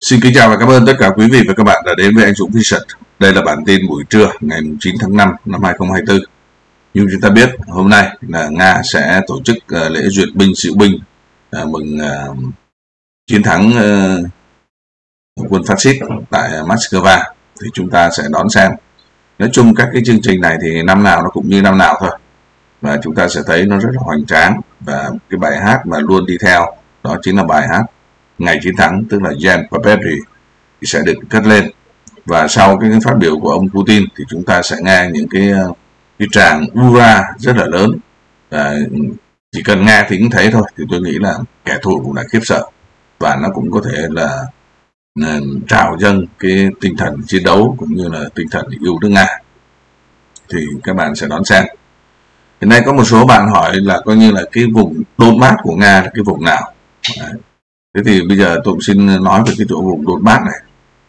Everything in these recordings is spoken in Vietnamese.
Xin kính chào và cảm ơn tất cả quý vị và các bạn đã đến với anh Dũng Vision. Đây là bản tin buổi trưa ngày 9 tháng 5 năm 2024. Như chúng ta biết, hôm nay là Nga sẽ tổ chức lễ duyệt binh diễu binh mừng chiến thắng quân phát xít tại Moscow. Thì chúng ta sẽ đón xem. Nói chung các cái chương trình này thì năm nào nó cũng như năm nào thôi. Và chúng ta sẽ thấy nó rất là hoành tráng. Và cái bài hát mà luôn đi theo đó chính là bài hát Ngày chiến thắng, tức là Yen Papetri, thì sẽ được cất lên. Và sau cái phát biểu của ông Putin thì chúng ta sẽ nghe những cái tràng ura rất là lớn. Chỉ cần nghe thì cũng thấy thôi, thì tôi nghĩ là kẻ thù cũng đã khiếp sợ, và nó cũng có thể là trào dâng cái tinh thần chiến đấu cũng như là tinh thần yêu nước Nga. Thì các bạn sẽ đón xem. Hiện nay có một số bạn hỏi là coi như là cái vùng Donbass của Nga là cái vùng nào. Thế thì bây giờ tôi xin nói về cái chỗ vùng Donbass này.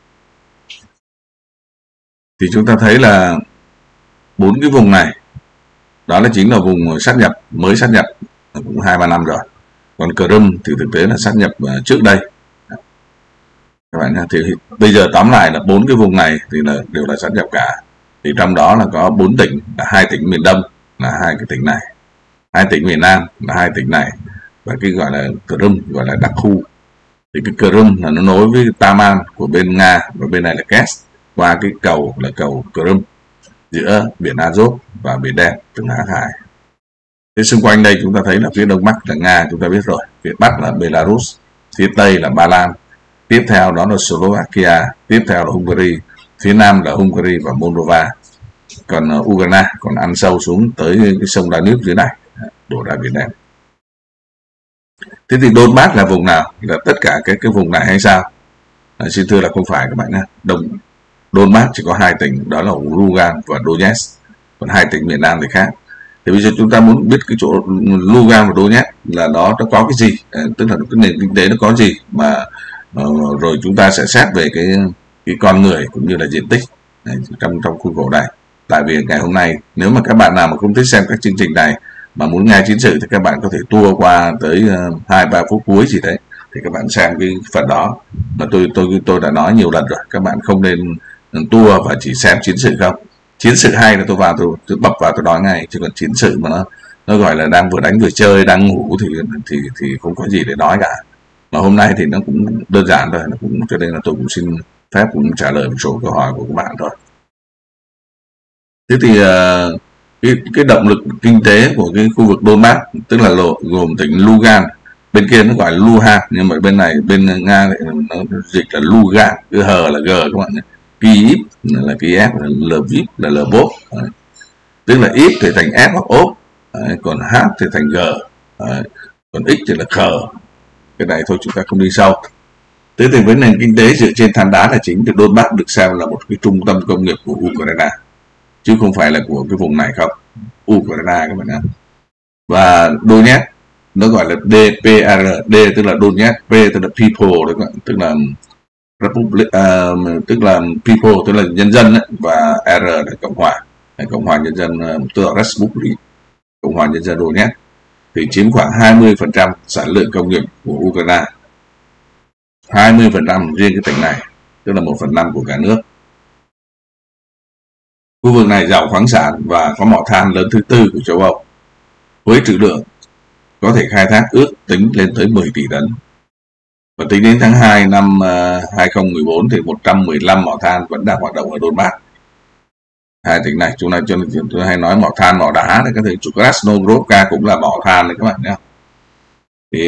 Thì chúng ta thấy là 4 cái vùng này, đó là chính là vùng sát nhập, mới sát nhập cũng 2-3 năm rồi. Còn Crimea thì thực tế là sát nhập trước đây. Các bạn thì bây giờ tóm lại là 4 cái vùng này thì là đều là sát nhập cả. Thì trong đó là có 4 tỉnh, là 2 tỉnh miền Đông là 2 cái tỉnh này, 2 tỉnh miền Nam là 2 tỉnh này, và cái gọi là Crimea gọi là đặc khu. Thì cái Crimea là nó nối với Taman của bên Nga, và bên này là Kerch, qua cái cầu là cầu Crimea giữa biển Azov và biển Đen, tức là Hắc Hải. Thế xung quanh đây chúng ta thấy là phía đông bắc là Nga, chúng ta biết rồi, phía bắc là Belarus, phía tây là Ba Lan, tiếp theo đó là Slovakia, tiếp theo là Hungary, phía nam là Hungary và Moldova. Còn Ukraine còn ăn sâu xuống tới cái sông Danube dưới này, đổ ra biển Đen. Thế thì Donbass là vùng nào? Là tất cả cái vùng này hay sao? Xin thưa là không phải các bạn nhé. Donbass chỉ có 2 tỉnh, đó là Lugan và Donetsk, còn 2 tỉnh miền Nam thì khác. Thì bây giờ chúng ta muốn biết cái chỗ Lugan và Donetsk là nó có cái gì, tức là cái nền kinh tế nó có gì, mà rồi chúng ta sẽ xét về cái con người cũng như là diện tích trong khuôn khổ này. Tại vì ngày hôm nay nếu mà các bạn nào mà không thích xem các chương trình này mà muốn nghe chiến sự thì các bạn có thể tua qua tới 2-3 phút cuối gì đấy thì các bạn xem cái phần đó. Mà tôi đã nói nhiều lần rồi, các bạn không nên tua và chỉ xem chiến sự không. Chiến sự hay là tôi vào tôi bập vào tôi nói ngay, chứ còn chiến sự mà nó gọi là đang vừa đánh vừa chơi, đang ngủ thì không có gì để nói cả. Mà hôm nay thì nó cũng đơn giản thôi, nó cũng cho nên là tôi cũng xin phép cũng trả lời một số câu hỏi của các bạn thôi. Thế thì cái động lực kinh tế của cái khu vực Donbass, tức là gồm tỉnh Lugan, bên kia nó gọi là Luhansk, nhưng mà bên này bên Nga nó dịch là Lugan, cái hờ là g các bạn nhé. Kyiv là Kiev, Lviv là Lvov, tức là ít thì thành s hoặc ốp, còn h thì thành g, còn x thì là khờ. Cái này thôi chúng ta không đi sâu. Thế thì với nền kinh tế dựa trên than đá là chính, thì Donbass được xem là một cái trung tâm công nghiệp của Ukraine, chứ không phải là của cái vùng này không. Ukraine các bạn nhé. Và Donetsk nó gọi là DPR, D tức là Donetsk, P tức là people, tức là Republic, tức là people tức là nhân dân ấy, và R là Cộng hòa nhân dân, tức là Republic, Cộng hòa nhân dân Donetsk, thì chiếm khoảng 20% sản lượng công nghiệp của Ukraine. 20% riêng cái tỉnh này, tức là 1/5 của cả nước. Khu vực này giàu khoáng sản và có mỏ than lớn thứ 4 của châu Âu, với trữ lượng có thể khai thác ước tính lên tới 10 tỷ tấn. Và tính đến tháng 2 năm 2014 thì 115 mỏ than vẫn đang hoạt động ở Donbass. Hai tỉnh này chúng tôi hay nói mỏ than, mỏ đá này, các thứ Krasnogorovka cũng là mỏ than đấy các bạn nhé. Thì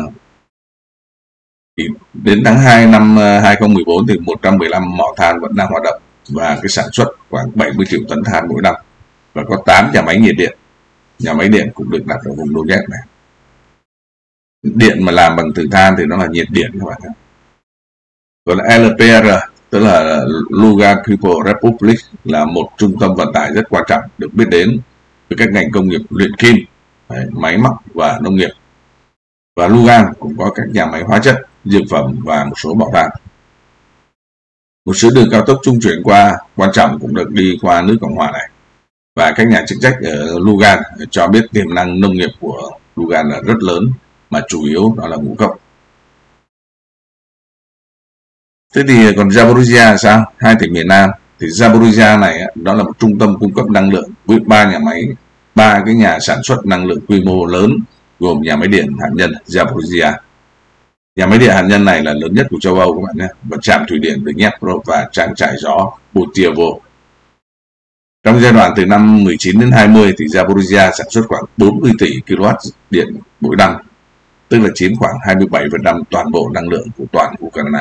đến tháng 2 năm 2014 thì 115 mỏ than vẫn đang hoạt động, và cái sản xuất khoảng 70 triệu tấn than mỗi năm, và có 8 nhà máy nhiệt điện. Nhà máy điện cũng được đặt ở vùng Donetsk này. Điện mà làm bằng từ than thì nó là nhiệt điện các bạn nhé. Còn LPR tức là Lugan People Republic là một trung tâm vận tải rất quan trọng, được biết đến với các ngành công nghiệp luyện kim, máy móc và nông nghiệp. Và Lugan cũng có các nhà máy hóa chất, dược phẩm và một số bảo tàng. Một số đường cao tốc trung chuyển qua quan trọng cũng được đi qua nước Cộng hòa này. Và các nhà chức trách ở Lugan cho biết tiềm năng nông nghiệp của Lugan là rất lớn, mà chủ yếu đó là ngũ cốc. Thế thì còn Zaporizhia là sao? Hai tỉnh miền Nam. Thì Zaporizhia này đó là một trung tâm cung cấp năng lượng với ba nhà máy, ba cái nhà sản xuất năng lượng quy mô lớn, gồm nhà máy điện hạt nhân Zaporizhia. Nhà máy điện hạt nhân này là lớn nhất của châu Âu các bạn nhé, và trạm thủy điện Dnipro và trang trại gió Butyrvo. Trong giai đoạn từ năm 19 đến 20 thì Zaporizhia sản xuất khoảng 40 tỷ kW điện mỗi năm, tức là chiếm khoảng 27% toàn bộ năng lượng của toàn Ukraine.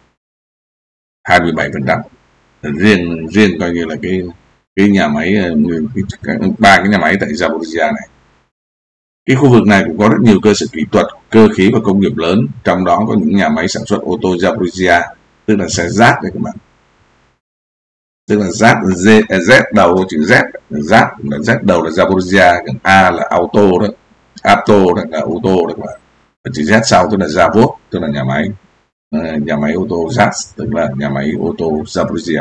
27%. Riêng coi như là cái nhà máy, ba cái nhà máy tại Zaporizhia này. Cái khu vực này cũng có rất nhiều cơ sở kỹ thuật, cơ khí và công nghiệp lớn, trong đó có những nhà máy sản xuất ô tô Zaporizhia, tức là xe Z đấy các bạn. Tức là Z đầu chữ Z là Z đầu là Zaporizhia, còn A là auto đó, đó là ô tô đó các bạn. Và chữ Z sau tức là Zavod, tức là nhà máy ô tô ZAZ, tức là nhà máy ô tô Zaporizhia.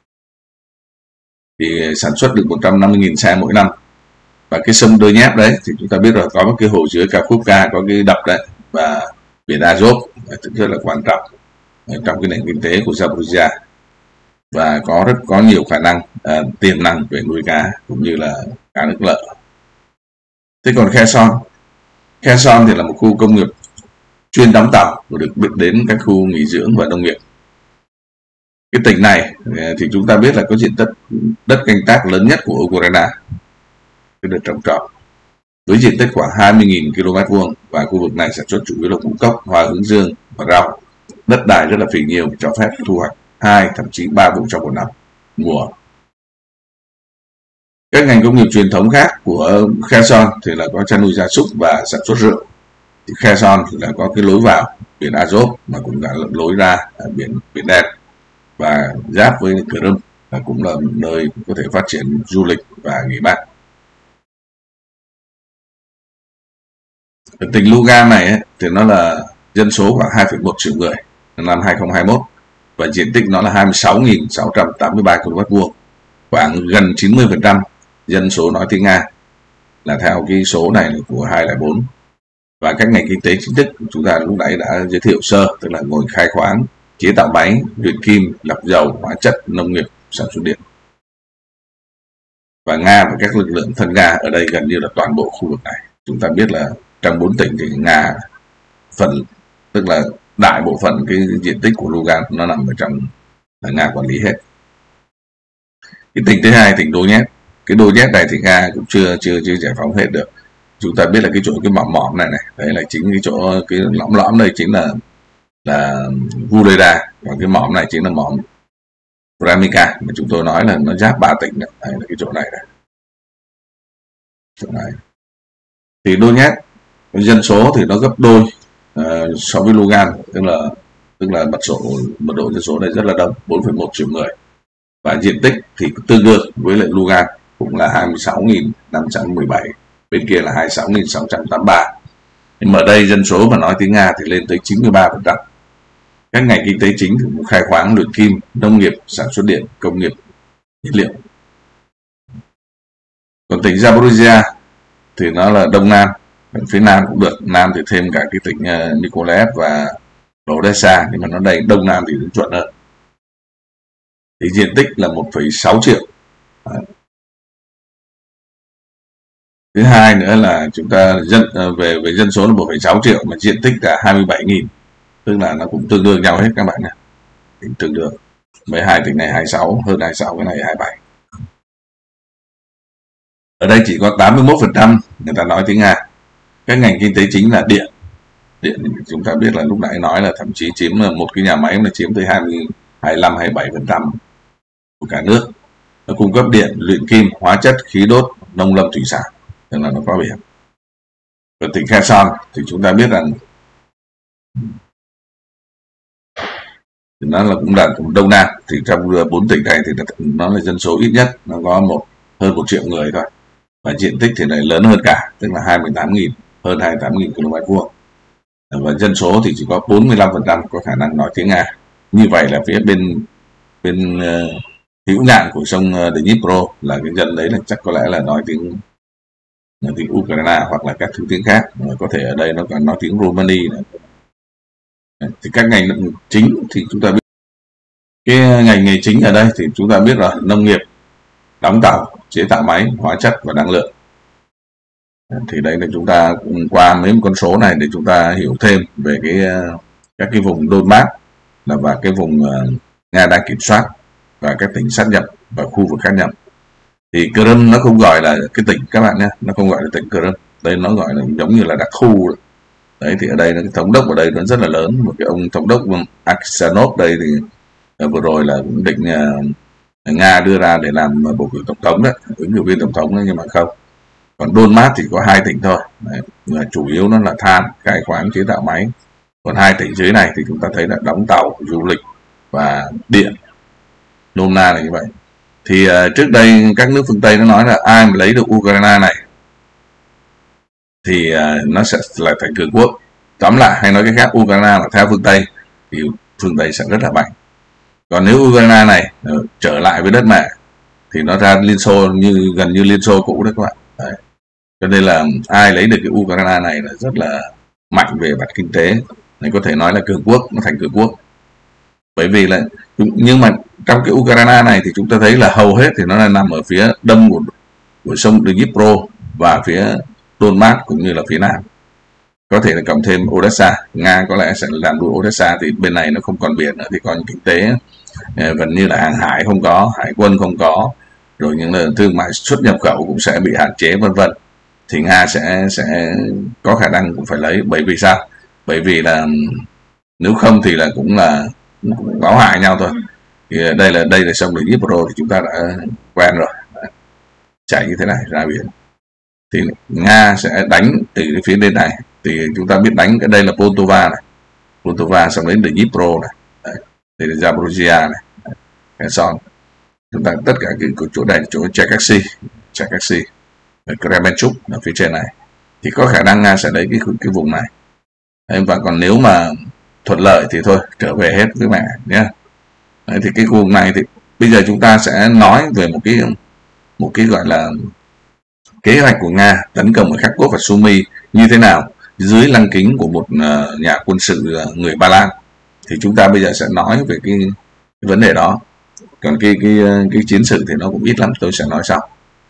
Thì sản xuất được 150.000 xe mỗi năm. Và cái sông Donetsk đấy thì chúng ta biết rồi, có một cái hồ chứa Kakhovka, có cái đập đấy, và biển Azov rất là quan trọng trong cái nền kinh tế của Zaporizhia, và có nhiều khả năng tiềm năng về nuôi cá cũng như là cá nước lợ. Thế còn Kherson thì là một khu công nghiệp chuyên đóng tàu và được biết đến các khu nghỉ dưỡng và nông nghiệp. Cái tỉnh này thì chúng ta biết là có diện tích đất canh tác lớn nhất của Ukraine, cái đất trồng trọt, với diện tích khoảng 20.000 km2, và khu vực này sản xuất chủ yếu là ngũ cốc, hoa hướng dương và rau. Đất đai rất là phì nhiêu, cho phép thu hoạch 2 thậm chí 3 vụ trong một năm mùa. Các ngành công nghiệp truyền thống khác của Kherson thì là có chăn nuôi gia súc và sản xuất rượu. Thì Kherson thì là có cái lối vào biển Azov, mà cũng là lối ra biển Đen, và giáp với Crimea, và cũng là nơi có thể phát triển du lịch và nghỉ mát. Ở tỉnh Lugan này thì nó là dân số khoảng 2,1 triệu người năm 2021, và diện tích nó là 26.683 km2, khoảng gần 90% dân số nói tiếng Nga, là theo cái số này là của 204. Và các ngành kinh tế chính thức chúng ta lúc nãy đã giới thiệu sơ, tức là ngành khai khoáng, chế tạo máy, luyện kim, lọc dầu, hóa chất, nông nghiệp, sản xuất điện. Và Nga và các lực lượng thân Nga ở đây gần như là toàn bộ khu vực này. Chúng ta biết là trong 4 tỉnh thì Nga tức là đại bộ phận cái diện tích của Lugan nó nằm ở trong là Nga quản lý hết. Cái tỉnh thứ hai, tỉnh Donetsk. Cái Donetsk này thì Nga cũng chưa giải phóng hết được. Chúng ta biết là cái chỗ cái mỏm này đấy là chính cái chỗ cái lõm đây chính là Vuleda, và cái mỏm này chính là mỏm Ramika mà chúng tôi nói là nó giáp 3 tỉnh đấy, là cái chỗ này này. Chỗ này thì Donetsk dân số thì nó gấp đôi so với Lugan, tức là mật độ dân số này rất là đông, 4,1 triệu người, và diện tích thì tương đương với lại Lugan, cũng là 26.517, bên kia là 26.683. Nhưng mà ở đây dân số mà nói tiếng Nga thì lên tới 93%. Các ngành kinh tế chính cũng khai khoáng, luyện kim, nông nghiệp, sản xuất điện, công nghiệp, nhiên liệu. Còn tỉnh Zaporizhia thì nó là đông nam, phía nam cũng được, nam thì thêm cả cái tỉnh Nikolaev và Odessa, nhưng mà nó đầy đông nam thì chuẩn hơn. Thì diện tích là 1,6 triệu. Thứ hai nữa là chúng ta về dân số là 1,6 triệu mà diện tích là 27.000, tức là nó cũng tương đương nhau hết các bạn nhé, tương đương. 12 tỉnh này 26, hơn 26, cái này 27. Ở đây chỉ có 81% người ta nói tiếng Nga. Các ngành kinh tế chính là điện. Điện chúng ta biết là lúc nãy nói là thậm chí chiếm một cái nhà máy là chiếm tới 25-27% của cả nước. Nó cung cấp điện, luyện kim, hóa chất, khí đốt, nông lâm thủy sản, tức là nó có biển. Ở tỉnh Kherson thì chúng ta biết rằng nó là cũng là đông nam, thì trong 4 tỉnh này thì nó là dân số ít nhất, nó có hơn 1 triệu người thôi, và diện tích thì lại lớn hơn cả, tức là 28.000, hơn 28.000 km2, và dân số thì chỉ có 45% có khả năng nói tiếng Nga. Như vậy là phía bên hữu ngạn của sông Dnipro là cái dân đấy là chắc có lẽ là nói tiếng Ukraine hoặc là các thứ tiếng khác, có thể ở đây nó còn nói tiếng Romani nữa. Thì các ngành chính thì chúng ta biết Cái ngành nghề chính ở đây thì chúng ta biết rồi, nông nghiệp, đóng tàu, chế tạo máy, hóa chất và năng lượng. Thì đây là chúng ta qua mấy con số này để chúng ta hiểu thêm về các cái vùng Donbass và cái vùng Nga đang kiểm soát và các tỉnh sát nhập và khu vực khác nhập. Thì Crimea nó không gọi là cái tỉnh các bạn nhé, nó không gọi là tỉnh Crimea, đây nó gọi là giống như là đặc khu. Đấy thì ở đây cái thống đốc ở đây nó rất là lớn, một cái ông thống đốc Aksanov đây thì vừa rồi là cũng định Nga đưa ra để làm bầu cử tổng thống đấy, ứng cử viên tổng thống đấy, nhưng mà không. Còn Donbass thì có 2 tỉnh thôi. Đấy, chủ yếu nó là than, khai khoáng, chế tạo máy. Còn 2 tỉnh dưới này thì chúng ta thấy là đóng tàu, du lịch và điện, nôm na là như vậy. Thì trước đây các nước phương Tây nó nói là ai mà lấy được Ukraine này thì nó sẽ là thành cường quốc. Tóm lại, hay nói cái khác, Ukraine là theo phương Tây thì phương Tây sẽ rất là mạnh. Còn nếu Ukraine này trở lại với đất mẹ thì nó ra Liên Xô gần như Liên Xô cũ đấy các bạn. Đấy. Cho nên là ai lấy được cái Ukraine này là rất là mạnh về mặt kinh tế, này có thể nói là cường quốc, nó thành cường quốc. Bởi vì là nhưng mà trong cái Ukraine này thì chúng ta thấy là hầu hết thì nó là nằm ở phía đông của sông Dnipro và phía Donbass cũng như là phía nam. Có thể là cộng thêm Odessa, Nga có lẽ sẽ làm đuổi Odessa, thì bên này nó không còn biển nữa thì còn kinh tế gần như là hàng hải không có, hải quân không có, rồi những là thương mại xuất nhập khẩu cũng sẽ bị hạn chế vân vân. Thì Nga sẽ có khả năng cũng phải lấy. Bởi vì sao? Bởi vì là nếu không thì là cũng báo hại nhau thôi. Thì đây là sông Dnipro thì chúng ta đã quen rồi, chảy như thế này ra biển. Thì Nga sẽ đánh từ cái phía bên này, thì chúng ta biết đánh cái đây là Poltava này, Poltava xong đến Dnipro này, đây là Zaporizhia này, Kherson. Chúng ta tất cả cái chỗ này chỗ Cherkasy, Kremenchuk ở phía trên này thì có khả năng Nga sẽ lấy cái vùng này. Và còn nếu mà thuận lợi thì thôi trở về hết với mẹ nhé. Thì cái vùng này thì bây giờ chúng ta sẽ nói về một cái gọi là kế hoạch của Nga tấn công ở Kharkov và Sumy như thế nào dưới lăng kính của một nhà quân sự người Ba Lan. Thì chúng ta bây giờ sẽ nói về cái vấn đề đó. Còn cái chiến sự thì nó cũng ít lắm, tôi sẽ nói sau.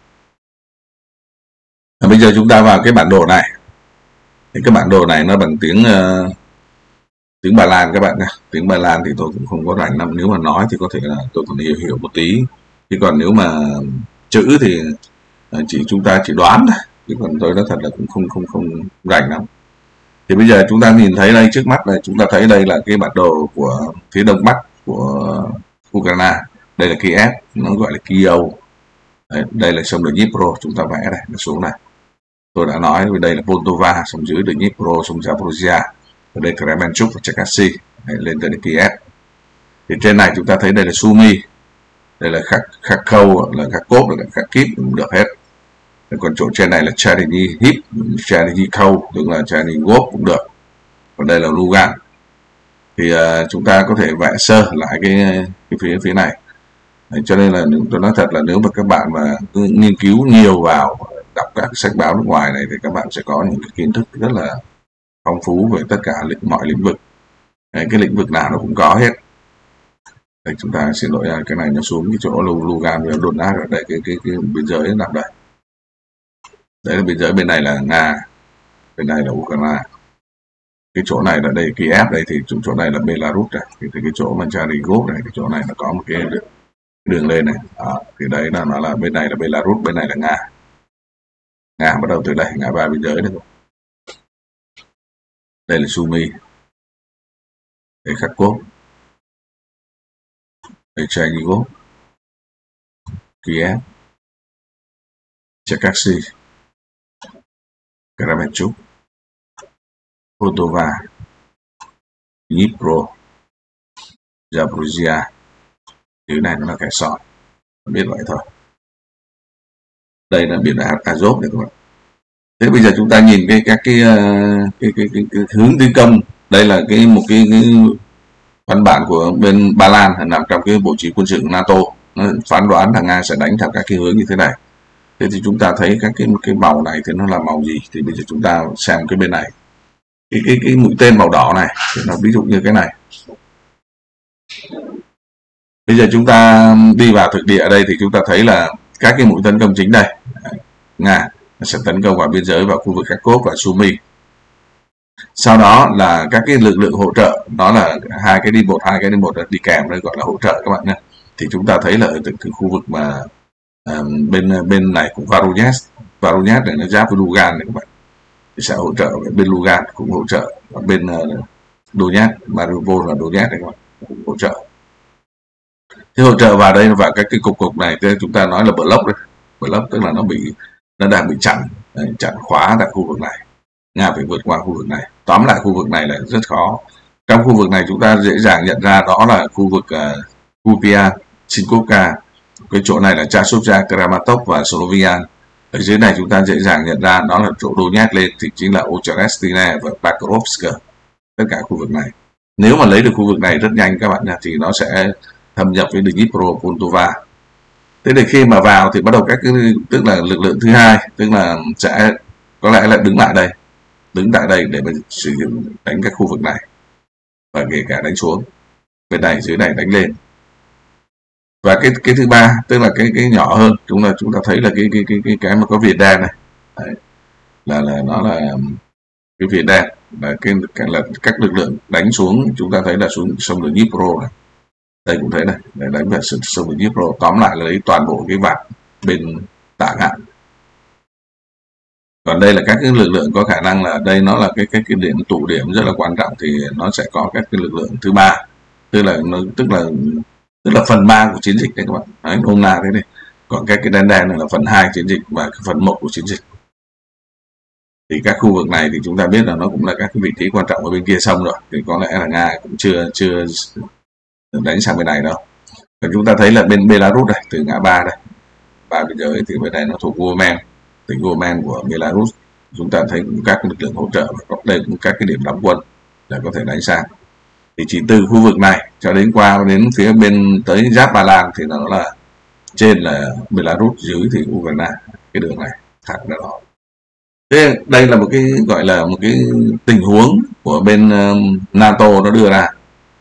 Bây giờ chúng ta vào cái bản đồ này. Thì cái bản đồ này nó bằng tiếng Ba Lan các bạn nhé. Tiếng Ba Lan thì tôi cũng không có rành lắm, nếu mà nói thì có thể là tôi còn hiểu một tí. Chứ còn nếu mà chữ thì chúng ta chỉ đoán thôi, chứ còn tôi nói thật là cũng không rành lắm. Thì bây giờ chúng ta nhìn thấy đây trước mắt này, chúng ta thấy đây là cái bản đồ của phía đông bắc của Ukraine. Đây là Kiev, nó gọi là Kyiv. Đây là sông Dnipro, chúng ta vẽ đây, nó xuống này. Tôi đã nói đây là Poltava, sông dưới Dnipro, sông Zaporizhia, ở đây Kremenchuk và Cherkasy, lên tới Kiev. Thì trên này chúng ta thấy đây là Sumy, đây là Kharkov, là Kharkov, là Kharkiv cũng được hết. Còn chỗ trên này là Chernihiv, Chernihiv, tức là Chernigov cũng được. Còn đây là Lugan. Thì chúng ta có thể vẽ sơ lại cái phía này. Cho nên là tôi nói thật là nếu mà các bạn mà nghiên cứu nhiều vào, đọc các sách báo nước ngoài này thì các bạn sẽ có những cái kiến thức rất là phong phú về tất cả mọi lĩnh vực. Cái lĩnh vực nào nó cũng có hết. Đây, chúng ta xin lỗi, cái này nó xuống cái chỗ Lugan và Donetsk ở đây, cái biên giới nằm đây. Đấy là biên giới, bên này là Nga, bên này là Ukraine. Cái chỗ này là đây Kiev, đây thì chỗ này là Belarus này. Thì cái chỗ mà Chernihiv này, cái chỗ này nó có một cái đường lên này. Đó, thì đấy là nó là bên này là Belarus, bên này là Nga. Nga bắt đầu từ đây, ngã ba biên giới này. Đây là Sumy, đây Kharkov, đây Chernihiv, Kiev, Cherkasy, Kremenchuk, Poltava, Dnipro, Zaporizhia. Thứ này nó là Kherson, biết vậy thôi. Đây là biển Azov này các bạn. Thế bây giờ chúng ta nhìn cái hướng tấn công. Đây là một cái văn bản của bên Ba Lan nằm trong cái bộ chỉ quân sự NATO. Nó phán đoán là Nga sẽ đánh theo các cái hướng như thế này. Thế thì chúng ta thấy các cái màu này thì nó là màu gì? Thì bây giờ chúng ta xem cái bên này. Cái mũi tên màu đỏ này thì nó ví dụ như cái này. Bây giờ chúng ta đi vào thực địa ở đây thì chúng ta thấy là các cái mũi tấn công chính đây. Nga sẽ tấn công vào biên giới, vào khu vực Kharkov và Sumy. Sau đó là các cái lực lượng hỗ trợ, đó là hai cái đi một đi kèm, đây gọi là hỗ trợ các bạn nhé. Thì chúng ta thấy là ở từ khu vực mà bên này cũng Voronezh này nó giáp với Lugan này các bạn, thì sẽ hỗ trợ. Bên Lugan cũng hỗ trợ, và bên Donetsk, Mariupol và Donetsk này các bạn cũng hỗ trợ. Thế hỗ trợ vào đây, vào các cái cục này, chúng ta nói là block đấy. Block tức là nó đang bị chặn khóa tại khu vực này. Nga phải vượt qua khu vực này. Tóm lại khu vực này là rất khó. Trong khu vực này chúng ta dễ dàng nhận ra đó là khu vực Kupiansk, Sinkovka. Cái chỗ này là Chasiv, Kramatorsk và Slovian. Ở dưới này chúng ta dễ dàng nhận ra đó là chỗ Donetsk lên thì chính là Ocherestine và Pakrovsk. Tất cả khu vực này. Nếu mà lấy được khu vực này rất nhanh các bạn nha, thì nó sẽ thâm nhập với Dnipro, Poltava. Thế thì khi mà vào thì bắt đầu các cái, tức là lực lượng thứ hai, tức là sẽ có lẽ là đứng tại đây để mình sử dụng đánh các khu vực này, và kể cả đánh xuống bên này, dưới này đánh lên. Và cái thứ ba, tức là cái nhỏ hơn, chúng ta thấy là cái mà có viền đen này. Đấy, là nó là cái viền đen, là các lực lượng đánh xuống, chúng ta thấy là xuống sông Dnipro này. Đây cũng thế này, để đánh về sông Dnipro. Tóm lại là lấy toàn bộ cái vạt bên tả ngạn. Còn đây là các cái lực lượng có khả năng là đây nó là cái điểm tụ điểm rất là quan trọng, thì nó sẽ có các cái lực lượng thứ ba, tức là phần 3 của chiến dịch đấy các bạn. Đấy, hôm nào thế này. Còn các cái đen này là phần 2 chiến dịch và phần 1 của chiến dịch. Thì các khu vực này thì chúng ta biết là nó cũng là các cái vị trí quan trọng ở bên kia sông rồi, thì có lẽ là Nga cũng chưa đánh sang bên này đâu. Và chúng ta thấy là bên Belarus này, từ ngã ba đây, ba biên giới thì bên này nó thuộc Gomen, tỉnh Gomen của Belarus. Chúng ta thấy các lực lượng hỗ trợ và có đây cũng các cái điểm đóng quân để có thể đánh sang. Thì chỉ từ khu vực này cho đến qua đến phía bên tới giáp Ba Lan thì nó là trên là Belarus, dưới thì Ukraine, cái đường này thẳng ra đó. Thế đây là một cái gọi là một cái tình huống của bên NATO nó đưa ra.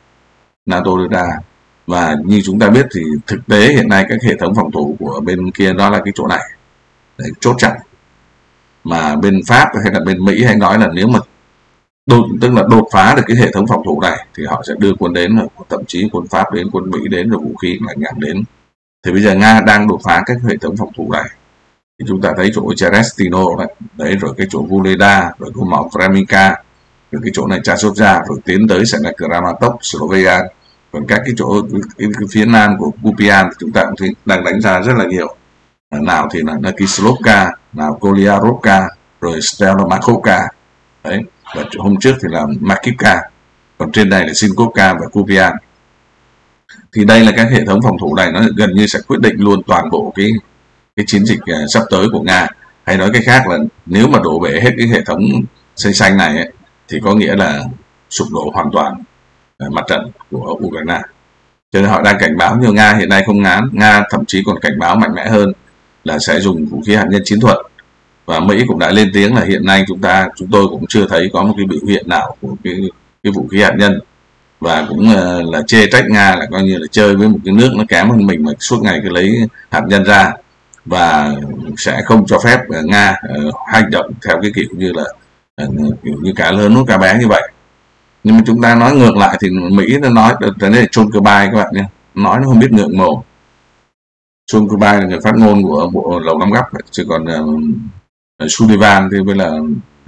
Và như chúng ta biết thì thực tế hiện nay các hệ thống phòng thủ của bên kia đó là cái chỗ này. Đấy, chốt chặn. Mà bên Pháp hay là bên Mỹ hay nói là nếu mà tức là đột phá được cái hệ thống phòng thủ này thì họ sẽ đưa quân đến, thậm chí quân Pháp đến, quân Mỹ đến, rồi vũ khí lạnh nhạt đến. Thì bây giờ Nga đang đột phá các hệ thống phòng thủ này. Thì chúng ta thấy chỗ Cherestino đấy, rồi cái chỗ Vuleda, rồi cái mỏ Vreminka, rồi cái chỗ này Chasiv, rồi tiến tới sẽ là Kramatorsk, Slovian. Còn các cái chỗ cái phía nam của Kupiansk chúng ta cũng thấy đang đánh ra rất là nhiều. Nào thì là Kislovka, nào Kolyarovka, rồi Stelomakovka. Đấy, và hôm trước thì là Makivka. Còn trên này là Sinkovka và Kupiansk. Thì đây là các hệ thống phòng thủ này, nó gần như sẽ quyết định luôn toàn bộ cái chiến dịch sắp tới của Nga. Hay nói cách khác là nếu mà đổ bể hết cái hệ thống xanh này ấy, thì có nghĩa là sụp đổ hoàn toàn mặt trận của Ukraine. Cho nên họ đang cảnh báo, như Nga hiện nay không ngán, Nga thậm chí còn cảnh báo mạnh mẽ hơn là sẽ dùng vũ khí hạt nhân chiến thuật. Và Mỹ cũng đã lên tiếng là hiện nay chúng tôi cũng chưa thấy có một cái biểu hiện nào của cái vũ khí hạt nhân, và cũng là chê trách Nga là coi như là chơi với một cái nước nó kém hơn mình mà suốt ngày cứ lấy hạt nhân ra, và sẽ không cho phép Nga hành động theo cái kiểu như là kiểu như cá lớn nuốt cá bé như vậy. Nhưng mà chúng ta nói ngược lại thì Mỹ nó nói tới đây là John Kirby các bạn nhé, nói nó không biết ngượng mồm. John Kirby là người phát ngôn của Bộ Lầu Năm Góc, chứ còn Sullivan thì mới là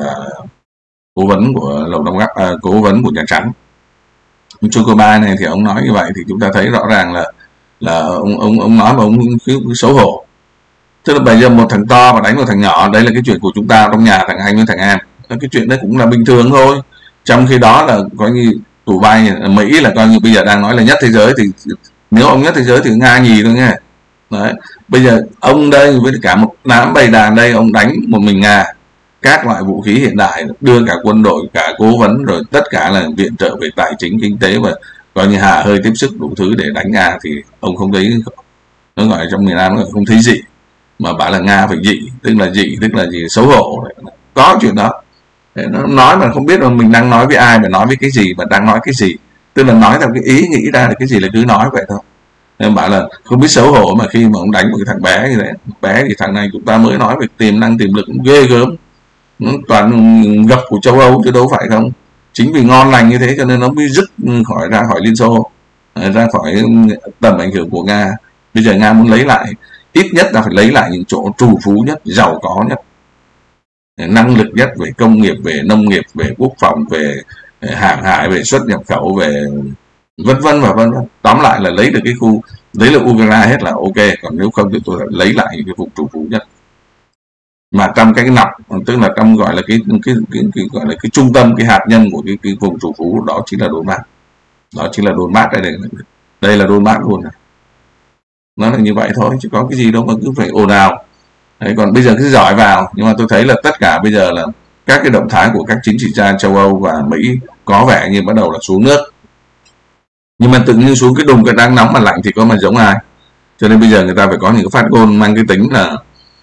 cố vấn của Lầu Năm Góc, cố vấn của Nhà Trắng. John Kirby này thì ông nói như vậy thì chúng ta thấy rõ ràng là ông nói mà ông cứ xấu hổ. Tức là bây giờ một thằng to mà đánh một thằng nhỏ, đấy là cái chuyện của chúng ta trong nhà, thằng anh với thằng em, cái chuyện đấy cũng là bình thường thôi. Trong khi đó là coi như tụi bay Mỹ là coi như bây giờ đang nói là nhất thế giới, thì nếu ông nhất thế giới thì Nga nhì thôi nghe. Đấy, bây giờ ông đây với cả một đám bầy đàn đây, ông đánh một mình Nga, các loại vũ khí hiện đại, đưa cả quân đội, cả cố vấn, rồi tất cả là viện trợ về tài chính kinh tế, và coi như hà hơi tiếp sức đủ thứ để đánh Nga, thì ông không thấy, nó gọi trong miền Nam nó không thấy dị, mà bảo là Nga phải dị, tức là gì, xấu hổ. Có chuyện đó. Nó nói mà không biết là mình đang nói với ai, mà nói với cái gì, mà đang nói cái gì, tức là nói theo cái ý nghĩ ra là cái gì là cứ nói vậy thôi. Em bảo là không biết xấu hổ mà khi mà ông đánh một cái thằng bé như thế, bé thì thằng này chúng ta mới nói về tiềm năng tiềm lực cũng ghê gớm, nó toàn gập của châu Âu chứ đâu phải không. Chính vì ngon lành như thế cho nên nó mới dứt ra khỏi Liên Xô, ra khỏi tầm ảnh hưởng của Nga. Bây giờ Nga muốn lấy lại, ít nhất là phải lấy lại những chỗ trù phú nhất, giàu có nhất, năng lực nhất về công nghiệp, về nông nghiệp, về quốc phòng, về hàng hải, về xuất nhập khẩu, về vân vân và vân vân. Tóm lại là lấy được cái khu, lấy được Ukraine hết là ok, còn nếu không thì tôi phải lấy lại những cái vùng trù phú nhất. Mà trong cái nọc, tức là trong gọi là cái gọi là cái trung tâm, cái hạt nhân của cái vùng trù phú đó chính là Donbass. Đó chính là Donbass đây là Donbass luôn này. Nó là như vậy thôi chứ có cái gì đâu mà cứ phải ồn ào. Đấy, còn bây giờ cứ giỏi vào, nhưng mà tôi thấy là tất cả bây giờ là các cái động thái của các chính trị gia châu Âu và Mỹ có vẻ như bắt đầu là xuống nước. Nhưng mà tự nhiên xuống cái đùng cái đang nóng mà lạnh thì có mà giống ai. Cho nên bây giờ người ta phải có những cái phát ngôn mang cái tính là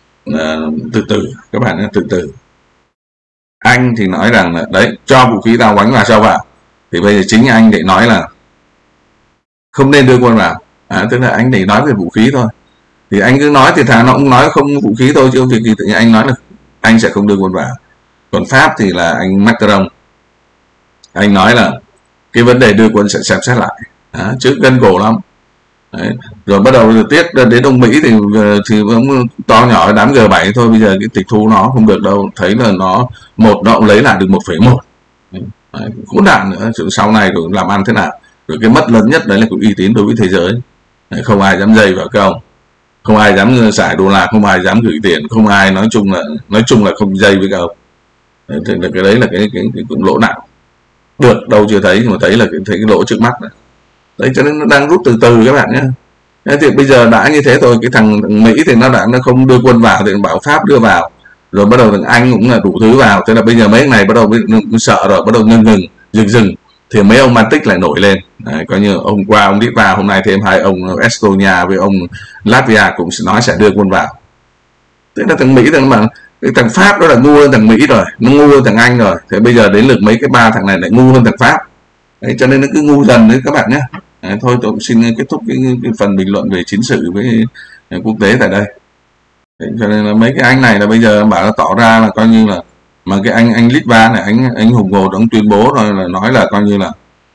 từ từ, các bạn từ từ. Anh thì nói rằng là đấy, cho vũ khí tao đánh vào sao vào. Thì bây giờ chính anh để nói là không nên đưa quân vào. Tức là anh để nói về vũ khí thôi. Thì anh cứ nói thì thà nó cũng nói không vũ khí thôi, chứ việc gì tự nhiên anh nói là anh sẽ không đưa quân vào. Còn Pháp thì là anh Macron, anh nói là cái vấn đề đưa quân sẽ xem xét lại, chứ gân cổ lắm. Đấy. Rồi bắt đầu tiếp đến Đông Mỹ thì cũng to nhỏ đám G7 thôi, bây giờ cái tịch thu nó không được đâu, thấy là nó cũng lấy lại được 1,1. Khốn nạn nữa, sau này rồi làm ăn thế nào. Rồi cái mất lớn nhất đấy là cái uy tín đối với thế giới. Đấy, không ai dám dây vào cái ông, không ai dám xài đô la, không ai dám gửi tiền, không ai nói chung là không dây với các ông. Đấy, thì cái đấy là cái cũng lỗ nặng. Được đâu chưa thấy, nhưng mà thấy là thấy cái lỗ trước mắt này. Đấy, cho nên nó đang rút từ từ các bạn nhé. Thế thì bây giờ đã như thế rồi, cái thằng Mỹ thì nó không đưa quân vào thì bảo Pháp đưa vào, rồi bắt đầu thằng Anh cũng là đủ thứ vào. Thế là bây giờ mấy cái này bắt đầu sợ rồi, bắt đầu dừng thì mấy ông Baltic lại nổi lên. Đấy, coi như hôm qua ông Litva, hôm nay thêm 2 ông Estonia với ông Latvia cũng nói sẽ đưa quân vào. Thế là thằng Mỹ mà cái thằng Pháp đó là ngu hơn thằng Mỹ rồi, nó ngu hơn thằng Anh rồi. Thế bây giờ đến lượt mấy cái 3 thằng này lại ngu hơn thằng Pháp. Đấy, cho nên nó cứ ngu dần đấy các bạn nhé. Đấy, thôi tôi cũng xin kết thúc cái phần bình luận về chiến sự với quốc tế tại đây. Đấy, cho nên là mấy cái anh này là bây giờ bảo là tỏ ra là coi như là, mà cái anh Litva này, anh hùng hồ ông tuyên bố rồi là nói là coi như là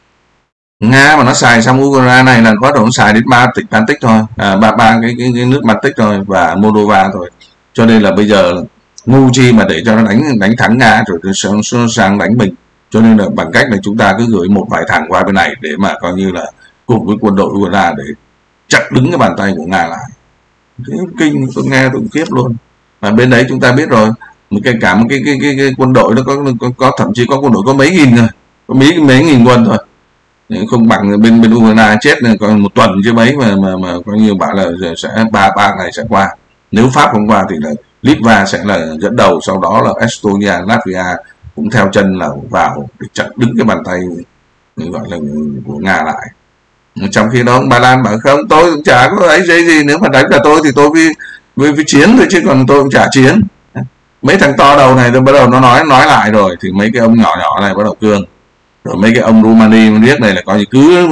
Nga mà nó xài xong Ukraine này là bắt đầu nó xài đến 3 tỉnh Baltic thôi, ba cái nước Baltic rồi và Moldova thôi. Cho nên là bây giờ ngu chi mà để cho nó đánh thắng Nga rồi sang đánh mình. Cho nên là bằng cách là chúng ta cứ gửi một vài thằng qua bên này để mà coi như là cùng với quân đội Ukraine để chặt đứng cái bàn tay của Nga lại. Cái kinh, tôi nghe tôi khiếp luôn. Và bên đấy chúng ta biết rồi, cả một cái quân đội nó có thậm chí có quân đội có mấy nghìn rồi, có mấy nghìn quân thôi, không bằng bên Ukraine chết này còn 1 tuần chứ mấy mà coi như bảo là sẽ ba ngày sẽ qua. Nếu Pháp không qua thì là Litva sẽ là dẫn đầu, sau đó là Estonia, Latvia cũng theo chân là vào để chặn đứng cái bàn tay gọi là của Nga lại. Trong khi đó Ba Lan bảo không, tôi cũng chả có ấy gì, nếu mà đánh cả tôi thì tôi với chiến thôi chứ còn tôi cũng chả chiến. Mấy thằng to đầu này tôi bắt đầu nó nói lại rồi, thì mấy cái ông nhỏ này bắt đầu cương. Rồi mấy cái ông Rumani biết này là coi như cứ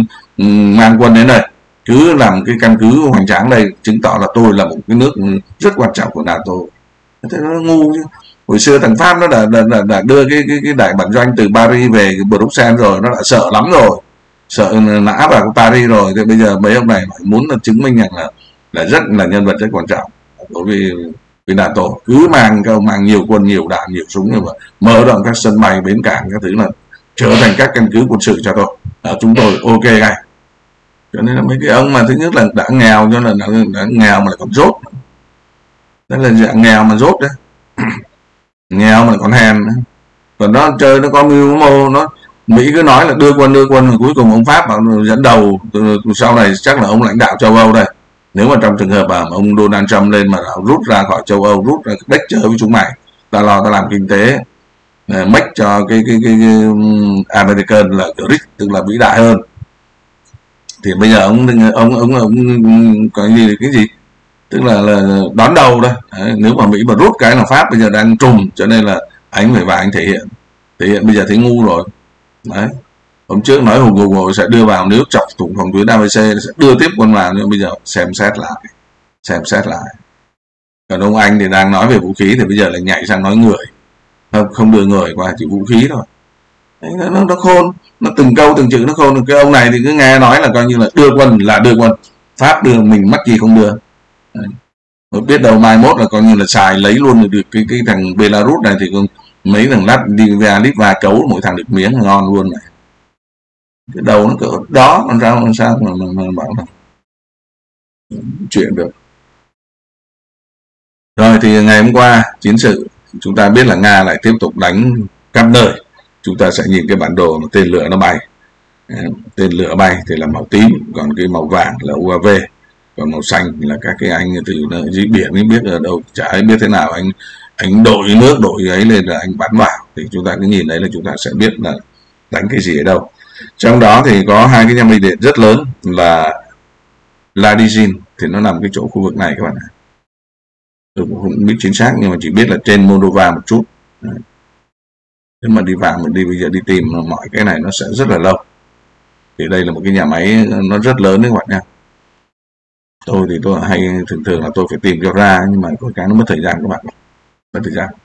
mang quân đến đây, cứ làm cái căn cứ hoành tráng đây, chứng tỏ là tôi là một cái nước rất quan trọng của NATO. Thế nó ngu chứ. Hồi xưa thằng Pháp nó đã đưa cái đại bản doanh từ Paris về Bruxelles rồi, nó đã sợ lắm rồi, sợ nã vào Paris rồi. Thì bây giờ mấy ông này muốn là chứng minh rằng là rất là nhân vật rất quan trọng đối với NATO. Cứ mang nhiều quân, nhiều đạn, nhiều súng, nhưng mà mở rộng các sân bay, bến cảng các thứ là trở thành các căn cứ quân sự cho tôi. Chúng tôi ok ngay. Cho nên là mấy cái ông mà thứ nhất là đã nghèo, cho là đã nghèo mà lại còn dốt. Đó là dạng nghèo mà dốt đấy. Nghèo mà còn hèn. Còn nó chơi nó có mưu mô, nó Mỹ cứ nói là đưa quân mà cuối cùng ông Pháp bảo dẫn đầu, sau này chắc là ông lãnh đạo châu Âu đây. Nếu mà trong trường hợp mà ông Donald Trump lên mà rút ra khỏi châu Âu, rút ra bách chơi với chúng mày, ta làm kinh tế, make cho cái American là rich, tức là vĩ đại hơn, thì bây giờ ông có cái gì tức là đón đầu đây. Đấy, nếu mà Mỹ mà rút cái là Pháp bây giờ đang trùm, cho nên là anh phải vào anh thể hiện bây giờ thấy ngu rồi. Đấy, Hôm trước nói hùng hùng hội sẽ đưa vào, nếu chọc thủng phòng tuyến ABC sẽ đưa tiếp quân vào, nhưng bây giờ xem xét lại. Còn ông Anh thì đang nói về vũ khí thì bây giờ lại nhảy sang nói người, không đưa người qua, chỉ vũ khí thôi. Đấy, nó khôn, nó từng câu từng chữ nó khôn. Cái ông này thì cứ nghe nói là coi như là đưa quân là đưa quân, Pháp đưa mình mắc gì không đưa. Đấy. Biết đâu mai mốt là coi như là xài lấy luôn được cái thằng Belarus này, thì mấy thằng Litva cấu mỗi thằng được miếng ngon luôn này. Cái đầu nó cỡ đó, làm sao mà bảo là chuyện được. Rồi thì ngày hôm qua chiến sự chúng ta biết là Nga lại tiếp tục đánh khắp nơi. Chúng ta sẽ nhìn cái bản đồ mà tên lửa nó bay. Tên lửa bay thì là màu tím, còn cái màu vàng là UAV, còn màu xanh là các cái anh từ dưới biển mới biết ở đâu, chả ai biết thế nào, anh đội nước đội ấy lên là anh bắn vào, thì chúng ta cứ nhìn đấy là chúng ta sẽ biết là đánh cái gì ở đâu. Trong đó thì có hai cái nhà máy điện rất lớn là Ladizhin, thì nó nằm cái chỗ khu vực này các bạn ạ. Tôi cũng không biết chính xác, nhưng mà chỉ biết là trên Moldova một chút. Đấy. Nếu mà đi vào mình bây giờ đi tìm mọi cái này nó sẽ rất là lâu. Thì đây là một cái nhà máy nó rất lớn đấy các bạn nha. Tôi thì tôi hay thường là tôi phải tìm cho ra, nhưng mà có cái nó mất thời gian các bạn, mất thời gian.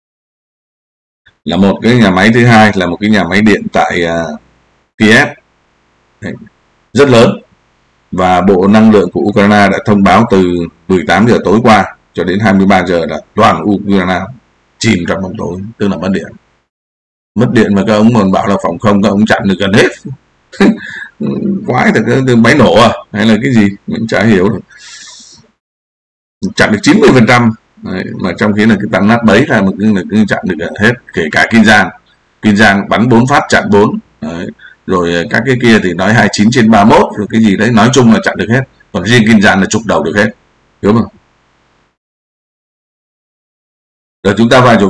Là một cái nhà máy, thứ hai là một cái nhà máy điện tại Kiev. Đấy. Rất lớn. Và Bộ Năng lượng của Ukraine đã thông báo từ 18 giờ tối qua cho đến 23 giờ là toàn Ukraine chìm trong bóng tối, tức là mất điện. Mất điện mà các ông còn bảo là phòng không, các ông chặn được gần hết. Quái thật, cái máy nổ à hay là cái gì mình chả hiểu được. Chặn được 90%. Đấy, mà trong khi là cái tăng nát bấy ra mà cứ chặn được gần hết, kể cả Kiên Giang bắn 4 phát chặn 4. Đấy. Rồi các cái kia thì nói 29/31 rồi cái gì đấy, nói chung là chặn được hết, còn riêng Kiên Giang là chụp đầu được hết, hiểu không? Rồi chúng ta vào chỗ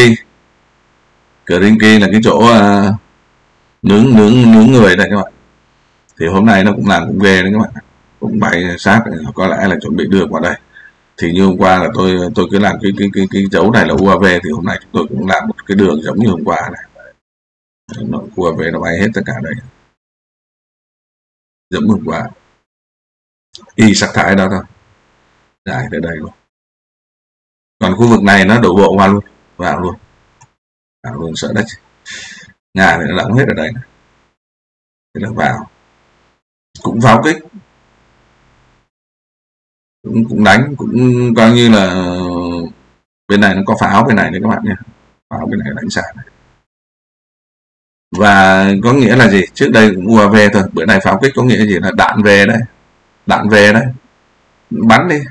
Kerinki là cái chỗ nướng người đây các bạn. Thì hôm nay nó cũng làm cũng ghê đấy các bạn, cũng bay sát, có lẽ là chuẩn bị đưa qua đây. Thì như hôm qua là tôi cứ làm cái dấu này là UAV, thì hôm nay chúng tôi cũng làm một cái đường giống như hôm qua này. UAV nó bay hết tất cả đây, giống hôm qua, y sắc thái đó thôi, dài tới đây luôn. Còn khu vực này nó đổ bộ qua luôn, vào luôn sợ đất. Nga thì nó đóng hết ở đây này. Thế là vào cũng pháo kích, cũng đánh, cũng coi như là bên này nó có pháo bên này đấy các bạn nhé, pháo bên này đánh xa này. Và có nghĩa là gì, trước đây cũng UAV thôi, bữa nay pháo kích có nghĩa gì là đạn về đấy, bắn đi.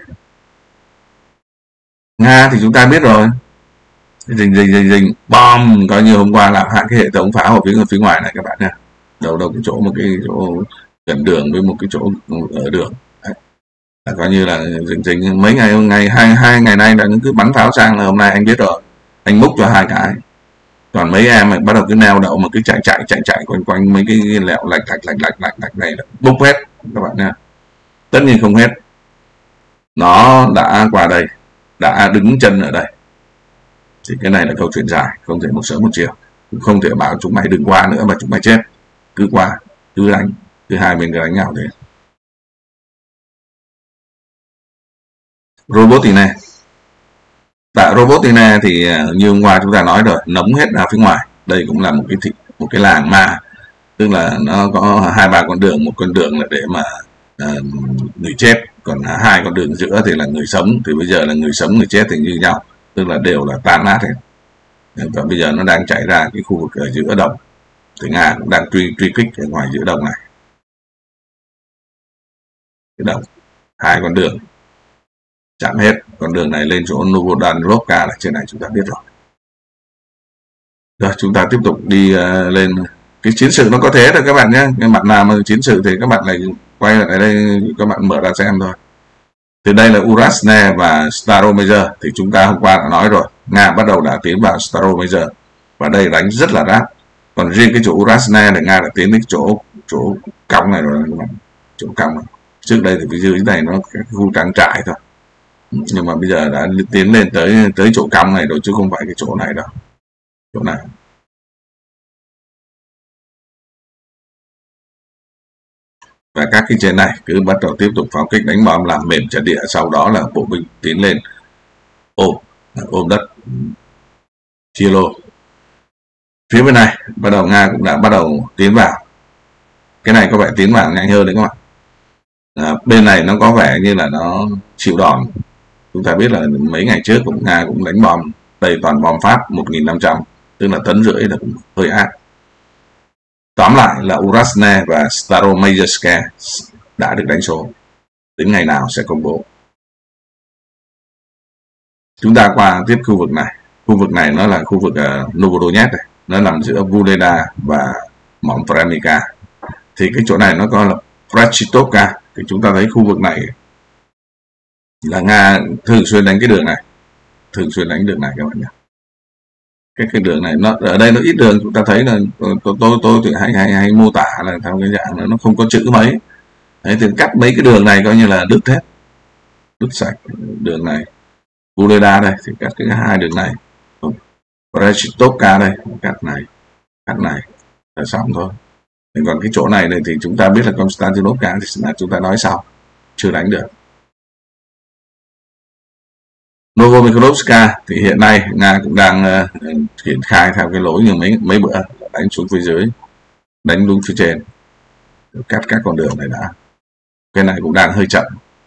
Nga thì chúng ta biết rồi, rình bom, coi như hôm qua làm hại cái hệ thống pháo ở phía ngoài này các bạn nha, đầu cái chỗ, một cái chỗ gần đường với một cái chỗ ở đường. Đấy. Là coi như là rình mấy ngày hai ngày nay là cứ bắn pháo sang, là hôm nay anh biết rồi, anh múc cho 2 cái. Còn mấy em này bắt đầu cứ neo đậu mà cứ chạy quanh mấy cái lẹo lạch này là bốc hết các bạn nha. Tất nhiên không hết, nó đã qua đây, đã đứng chân ở đây, thì cái này là câu chuyện dài, không thể một sớm một chiều, cũng không thể bảo chúng mày đừng qua nữa mà chúng mày chết, cứ qua, cứ đánh, cứ hai bên cứ đánh nhau thế. Robotina, tại Robotina thì như hôm qua chúng ta nói rồi, nóng hết ra phía ngoài. Đây cũng là một cái làng ma, tức là nó có 2-3 con đường, một con đường là để mà người chết, còn 2 con đường giữa thì là người sống. Thì bây giờ là người sống người chết thì như nhau, tức là đều là tan nát hết. Và bây giờ nó đang chạy ra cái khu vực ở giữa đồng, thì Nga cũng đang truy kích ở ngoài giữa đồng này, cái đồng 2 con đường chặn hết. Con đường này lên chỗ Novodanrovka là trên này chúng ta biết rồi. Rồi chúng ta tiếp tục đi lên. Cái chiến sự nó có thế thôi các bạn nhé, cái mặt nào mà chiến sự thì các bạn lại quay lại đây, các bạn mở ra xem thôi. Từ đây là Urasne và Staromaier, thì chúng ta hôm qua đã nói rồi, Nga bắt đầu đã tiến vào Staromaier và đây đánh rất là rát. Còn riêng cái chỗ Urasne là Nga đã tiến đến chỗ cong này rồi các bạn, chỗ cong này. Trước đây thì phía dưới này nó cái khu trang trại thôi, nhưng mà bây giờ đã tiến lên tới chỗ cong này rồi, chứ không phải cái chỗ này đâu. Chỗ này và các cái trên này cứ bắt đầu tiếp tục pháo kích đánh bom làm mềm trận địa, sau đó là bộ binh tiến lên ôm đất chia lô. Phía bên này bắt đầu Nga cũng đã bắt đầu tiến vào, cái này có vẻ tiến vào nhanh hơn đấy các bạn. Bên này nó có vẻ như là nó chịu đòn. Chúng ta biết là mấy ngày trước cũng Nga cũng đánh bom đây, toàn bom Pháp 1.500, tức là tấn rưỡi, là cũng hơi ác. Tóm lại là Urasne và Staromajerske đã được đánh số, đến ngày nào sẽ công bố. Chúng ta qua tiếp khu vực này. Khu vực này nó là khu vực Novodonetsk này, nó nằm giữa Vuleda và mỏm Premika. Thì cái chỗ này nó có là Prachitovka. Thì chúng ta thấy khu vực này là Nga thường xuyên đánh cái đường này, thường xuyên đánh đường này các bạn nhé. Cái đường này nó ở đây nó ít đường, chúng ta thấy là tôi thì hay mô tả là theo cái dạng là nó không có chữ mấy. Đấy, thì cắt mấy cái đường này coi như là đứt hết, đứt sạch đường này. Vuleda đây thì cắt cái hai đường này, Prachitovka đây cắt này là xong thôi. Còn cái chỗ này thì chúng ta biết là Konstantinovka thì là chúng ta nói sau, chưa đánh được. Novomikrovska thì hiện nay Nga cũng đang triển khai theo cái lối như mấy bữa, đánh xuống phía dưới, đánh đúng phía trên, cắt các con đường này đã. Cái này cũng đang hơi chậm.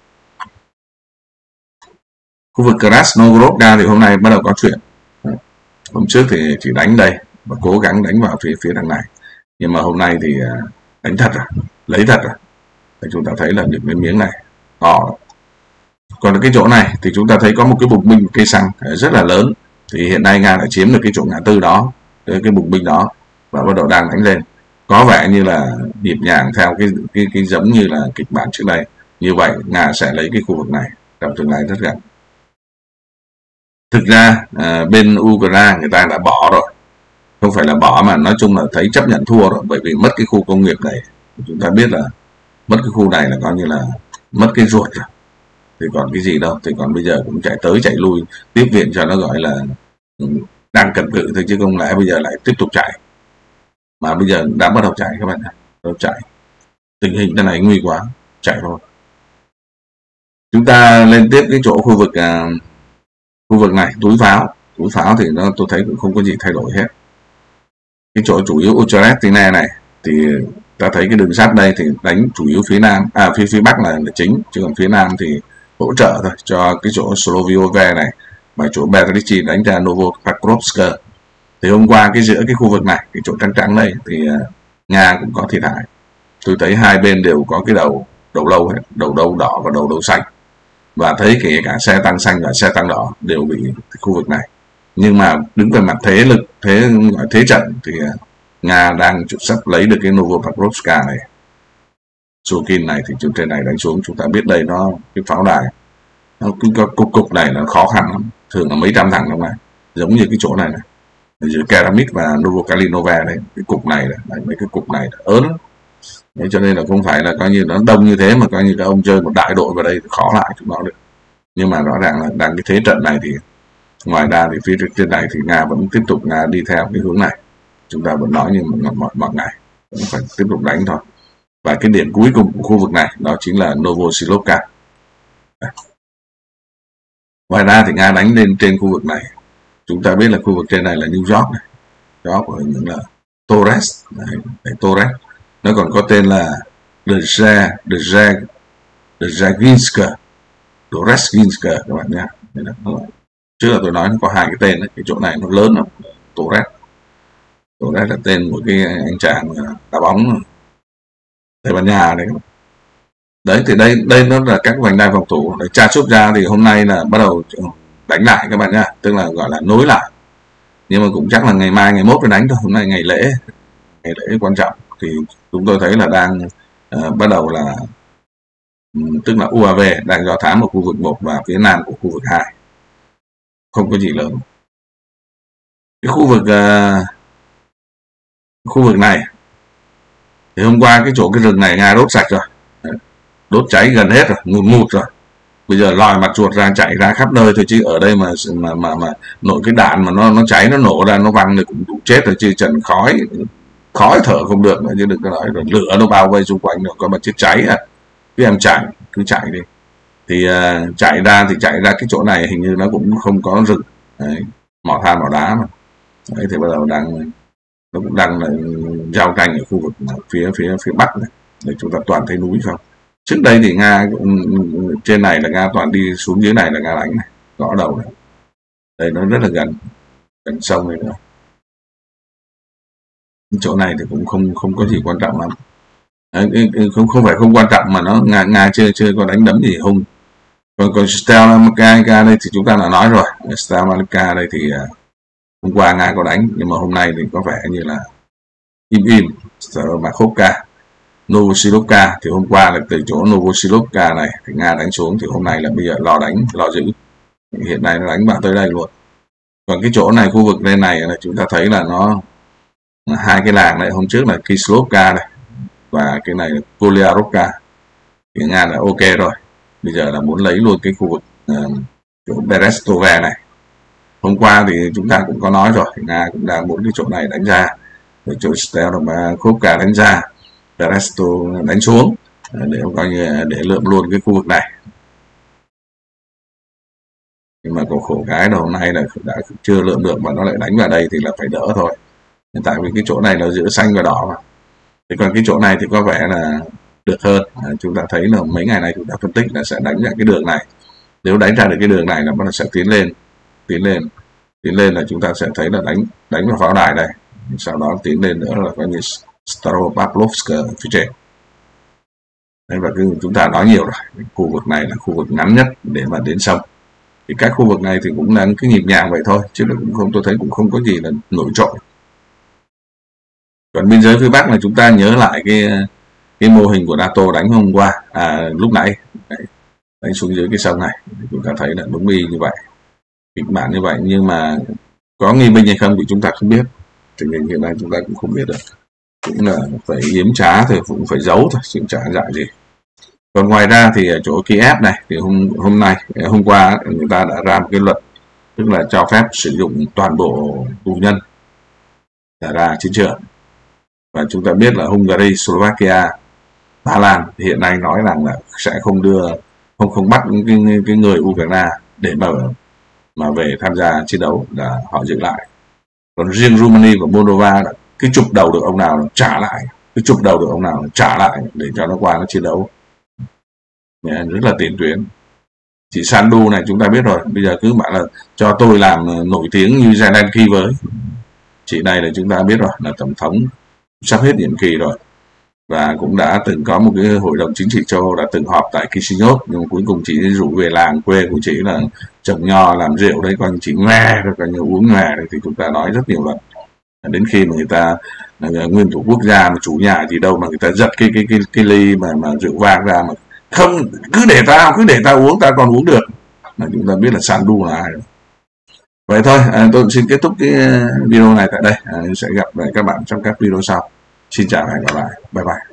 Khu vực Krasnogorodka thì hôm nay bắt đầu có chuyện. Hôm trước thì chỉ đánh đây và cố gắng đánh vào phía đằng này, nhưng mà hôm nay thì đánh thật rồi, lấy thật rồi. Thì chúng ta thấy là những cái miếng này to. Còn cái chỗ này thì chúng ta thấy có một cái bục binh cây xăng rất là lớn. Thì hiện nay Nga đã chiếm được cái chỗ ngã tư đó, cái bục binh đó, và bắt đầu đang đánh lên. Có vẻ như là nhịp nhàng theo cái giống như là kịch bản trước đây. Như vậy Nga sẽ lấy cái khu vực này trong tương lai rất gần. Thực ra bên Ukraine người ta đã bỏ rồi, không phải là bỏ mà nói chung là thấy chấp nhận thua rồi, bởi vì mất cái khu công nghiệp này. Chúng ta biết là mất cái khu này là coi như là mất cái ruột rồi, thì còn cái gì đâu. Thì còn bây giờ cũng chạy tới chạy lui tiếp viện cho nó, gọi là đang cầm cự thôi, chứ không lẽ bây giờ lại tiếp tục chạy. Mà bây giờ đã bắt đầu chạy các bạn ạ, bắt đầu chạy. Tình hình thế này nguy quá, chạy thôi. Chúng ta lên tiếp cái chỗ khu vực này, túi pháo thì tôi thấy cũng không có gì thay đổi hết. Cái chỗ chủ yếu Uchrestine này thì ta thấy cái đường sắt đây thì đánh chủ yếu phía nam, phía bắc là chính, chứ còn phía nam thì hỗ trợ thôi cho cái chỗ Sloviove này, và chỗ Berdichi đánh ra Novopakrovsk. Thì hôm qua giữa cái khu vực này, cái chỗ trắng đây thì Nga cũng có thiệt hại. Tôi thấy hai bên đều có cái đầu lâu đỏ và đầu xanh, và thấy kể cả xe tăng xanh và xe tăng đỏ đều bị khu vực này. Nhưng mà đứng về mặt thế lực, thế trận thì Nga đang sắp lấy được cái Novopakrovska này. Sukin này thì trên này đánh xuống, chúng ta biết đây nó cái pháo đài, nó cái cục này nó khó khăn lắm, thường là mấy trăm thằng trong này, giống như cái chỗ này giữa Keramit và Novokalinova đấy, cái cục này mấy cái cục này ớn lắm. Đấy, cho nên là không phải là coi như nó đông như thế mà coi như các ông chơi một đại đội vào đây khó lại chúng nó được. Nhưng mà rõ ràng là đang cái thế trận này thì ngoài ra thì phía trên này thì Nga vẫn tiếp tục đi theo cái hướng này. Chúng ta vẫn nói như mọi ngày, vẫn phải tiếp tục đánh thôi. Và cái điểm cuối cùng của khu vực này đó chính là Novosilovka. Ngoài ra thì Nga đánh lên trên khu vực này. Chúng ta biết là khu vực trên này là New York này, đó của những là Torres, Torres. Nó còn có tên là Dzerzhinsk các bạn nhé. Trước là tôi nói nó có hai cái tên đấy. Cái chỗ này nó lớn lắm, Torres là tên của cái anh chàng đá bóng Tây Ban Nha đấy. Đấy thì đây nó là các vành đai phòng thủ. Chasovia thì hôm nay là bắt đầu đánh lại các bạn nhá, tức là gọi là nối lại. Nhưng mà cũng chắc là ngày mai ngày mốt mới đánh thôi. Hôm nay ngày lễ quan trọng thì chúng tôi thấy là đang bắt đầu là tức là UAV đang do thám ở khu vực 1 và phía nam của khu vực 2, không có gì lớn. Cái khu vực này thì hôm qua cái chỗ cái rừng này Nga đốt sạch rồi, đốt cháy gần hết rồi, ngùn ngụt rồi. Bây giờ lòi mặt chuột ra chạy ra khắp nơi thôi, chứ ở đây mà nổi cái đạn mà nó cháy, nó nổ ra, nó văng thì cũng đủ chết rồi, chứ trần khói khói thở không được nữa, chứ đừng có nói rồi lửa nó bao vây xung quanh, nó có mà chết cháy à. Cứ em chạy, cứ chạy đi. Thì chạy ra cái chỗ này hình như nó cũng không có rừng. Đấy, mỏ than mỏ đá mà. Đấy, thì bắt đầu nó cũng đang là giao tranh ở khu vực phía bắc này. Để chúng ta toàn thấy núi không. Trước đây thì Nga trên này là Nga toàn đi xuống dưới này là Nga đánh này, gõ đầu này. Đây nó rất là gần sông này nữa. Chỗ này thì cũng không có gì quan trọng lắm. Không phải không quan trọng mà nó Nga chưa có đánh đấm gì hung. Còn Stelmarka đây thì chúng ta đã nói rồi. Stelmarka đây thì hôm qua Nga có đánh, nhưng mà hôm nay thì có vẻ như là im Stelmarkovka, Novosilovka. Thì hôm qua là từ chỗ Novosilovka này thì Nga đánh xuống, thì hôm nay là bây giờ lo giữ. Hiện nay nó đánh bạn tới đây luôn. Còn cái chỗ này, khu vực đây này là chúng ta thấy là nó hai cái làng này, hôm trước là Kislovka này và cái này là Kolyarovka, thì Nga là ok rồi. Bây giờ là muốn lấy luôn cái khu vực chỗ Berestove này. Hôm qua thì chúng ta cũng có nói rồi, Nga cũng đang muốn cái chỗ này đánh ra, rồi chỗ Stelmarkovka đánh ra, Berestove đánh xuống, để coi như để lượm luôn cái khu vực này. Nhưng mà có khổ cái là hôm nay là đã chưa lượm được mà nó lại đánh vào đây thì là phải đỡ thôi. Tại vì cái chỗ này là giữa xanh và đỏ mà. Thì còn cái chỗ này thì có vẻ là được hơn. Chúng ta thấy là mấy ngày nay chúng ta phân tích là sẽ đánh ra cái đường này. Nếu đánh ra được cái đường này là nó sẽ tiến lên là chúng ta sẽ thấy là đánh vào pháo đài đây. Sau đó tiến lên nữa là coi như Staropavlovsk phía trên. Đấy, và chúng ta nói nhiều rồi, khu vực này là khu vực ngắn nhất để mà đến sông. Thì các khu vực này thì cũng là cái nhịp nhàng vậy thôi, chứ cũng không, tôi thấy cũng không có gì là nổi trội. Còn biên giới phía Bắc là chúng ta nhớ lại cái mô hình của NATO đánh hôm qua, lúc nãy đấy, đánh xuống dưới cái sông này, chúng ta thấy là đúng y như vậy, kịch bản như vậy, nhưng mà có nghi binh hay không thì chúng ta không biết. Tình hình hiện nay chúng ta cũng không biết được, cũng là phải yếm trá thì cũng phải giấu thôi, chứ chả dại gì. Còn ngoài ra thì ở chỗ Kiev này thì hôm qua người ta đã ra một cái luật, tức là cho phép sử dụng toàn bộ tù nhân đã ra chiến trường. Và chúng ta biết là Hungary, Slovakia, Ba Lan hiện nay nói rằng là sẽ không bắt những cái người Ukraine để mà về tham gia chiến đấu, là họ giữ lại. Còn riêng Romania và Moldova là cái chụp đầu được ông nào là trả lại, để cho nó qua nó chiến đấu. Rất là tiền tuyến. Chị Sandu này chúng ta biết rồi, bây giờ cứ bảo là cho tôi làm nổi tiếng như Zelensky với. Chị này là chúng ta biết rồi, là tổng thống sắp hết nhiệm kỳ rồi, và cũng đã từng có một cái hội đồng chính trị châu Âu đã từng họp tại Chisinau, nhưng cuối cùng chị rủ về làng quê của chị là trồng nho làm rượu đấy, còn chị ngoe rồi, còn uống ngoe thì chúng ta nói rất nhiều lần. Đến khi mà người ta nguyên thủ quốc gia mà chủ nhà gì đâu mà người ta giật cái ly mà rượu vang ra mà không, cứ để tao uống, tao còn uống được, là chúng ta biết là Sandu là ai rồi. Vậy thôi, tôi xin kết thúc cái video này tại đây. Sẽ gặp lại các bạn trong các video sau. Xin chào và hẹn gặp lại. Bye bye.